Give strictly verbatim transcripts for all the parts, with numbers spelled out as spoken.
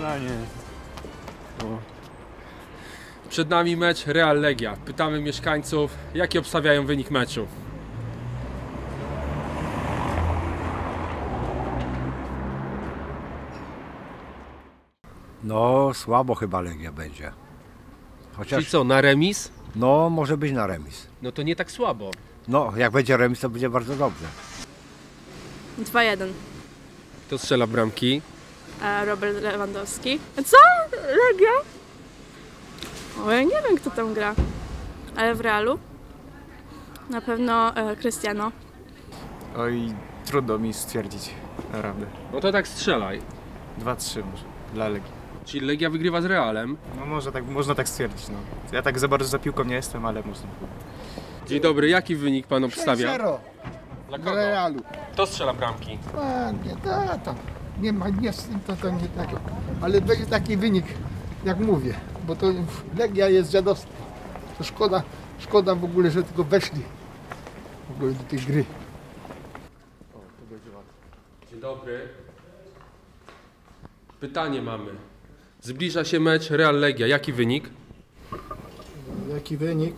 przekonanie. No. Przed nami mecz Real Legia. Pytamy mieszkańców, jaki obstawiają wynik meczu. No, słabo chyba Legia będzie. Chociaż, Czyli co, na remis? no, może być na remis. No to nie tak słabo. No, jak będzie remis, to będzie bardzo dobrze. dwa jeden. Kto strzela bramki? E, Robert Lewandowski. Co? Legia? O, ja nie wiem, kto tam gra. Ale w Realu? Na pewno e, Cristiano. Oj, trudno mi stwierdzić, naprawdę. No to tak strzelaj. dwa trzy może, dla Legii. Czyli Legia wygrywa z Realem. No może tak, można tak stwierdzić, no. Ja tak za bardzo za piłką nie jestem, ale można. Dzień dobry, jaki wynik pan obstawia? zero Dla dla kogo? Realu. Kto strzela bramki? A, nie, to, to nie ma, nie, to, to nie takie. Ale będzie taki wynik, jak mówię, bo to Legia jest dziadowska. To szkoda, szkoda w ogóle, że tylko weszli w ogóle do tej gry. Dzień dobry. Pytanie mamy. Zbliża się mecz Real Legia. Jaki wynik? Jaki wynik?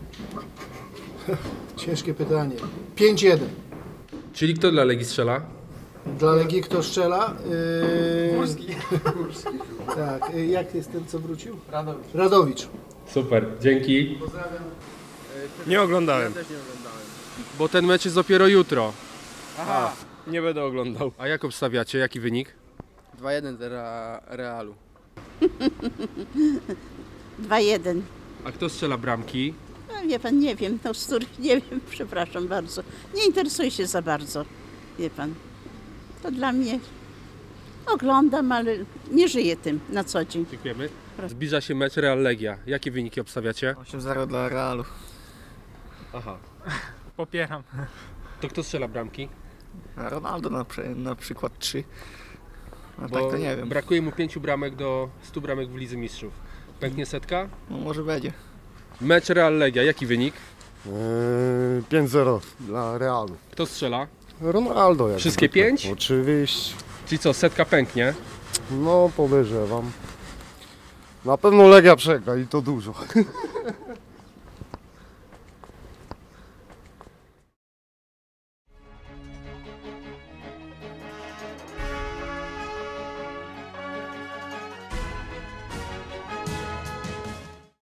Ciężkie pytanie. pięć jeden. Czyli kto dla Legii strzela? Dla Legii kto strzela? Yy... Górski. Tak. Yy, jak jest ten, co wrócił? Radowicz. Radowicz. Super, dzięki. Nie oglądałem. Bo ten mecz jest dopiero jutro. Aha, nie będę oglądał. A jak obstawiacie? Jaki wynik? dwa jeden dla Realu. dwa jeden. A kto strzela bramki? No, wie pan, nie wiem, no z których nie wiem, przepraszam bardzo. Nie interesuję się za bardzo, wie pan. To dla mnie oglądam, ale nie żyję tym na co dzień. Dziękujemy. Zbliża się mecz Real Legia. Jakie wyniki obstawiacie? osiem zero dla Realu. Aha. Popieram. To kto strzela bramki? Ronaldo na, na przykład trzy. No Bo tak to nie wiem. brakuje mu pięciu bramek do stu bramek w Lidze Mistrzów. Pęknie setka? No może będzie. Mecz Real Legia. Jaki wynik? Eee, pięć zero dla Realu. Kto strzela? Ronaldo. Jak Wszystkie zwykle. pięć? Oczywiście. Czyli co, setka pęknie? No podejrzewam. Na pewno Legia przegra i to dużo.